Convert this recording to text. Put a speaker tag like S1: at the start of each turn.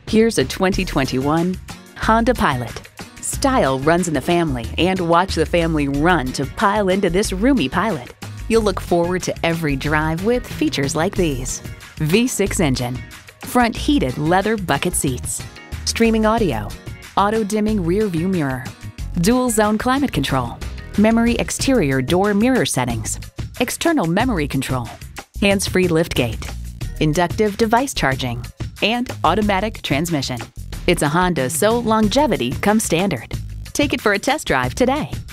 S1: Here's a 2021 Honda Pilot. Style runs in the family, and watch the family run to pile into this roomy Pilot. You'll look forward to every drive with features like these: V6 engine, front heated leather bucket seats, streaming audio, auto-dimming rear view mirror, dual zone climate control, memory exterior door mirror settings, external memory control, hands-free liftgate, inductive device charging, and automatic transmission. It's a Honda, so longevity comes standard. Take it for a test drive today.